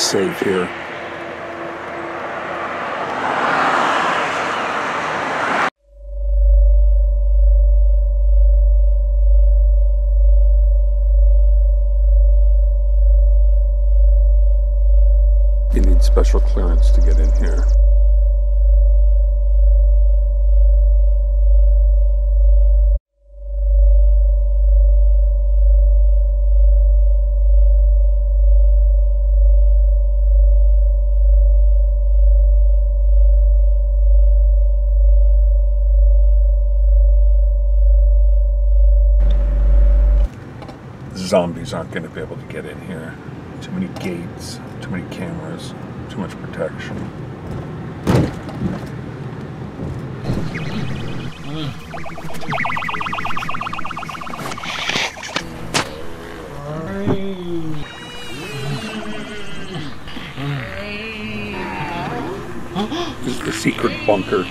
safe here. You need special clearance to get in here. Zombies aren't going to be able to get in here. Too many gates, too many cameras, too much protection. This is the secret bunker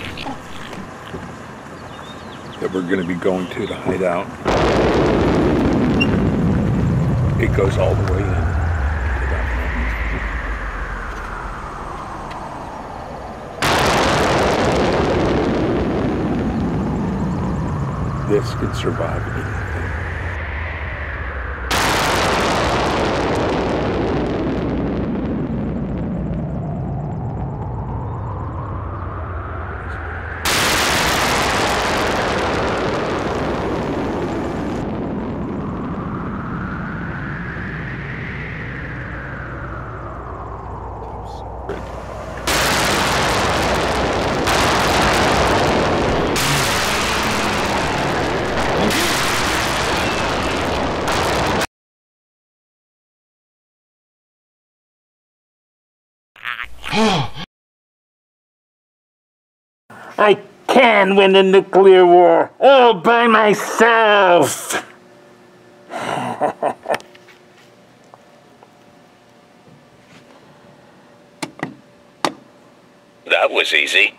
that we're going to be going to hide out. It goes all the way in to that point. This could survive anything. I can win the nuclear war all by myself. That was easy.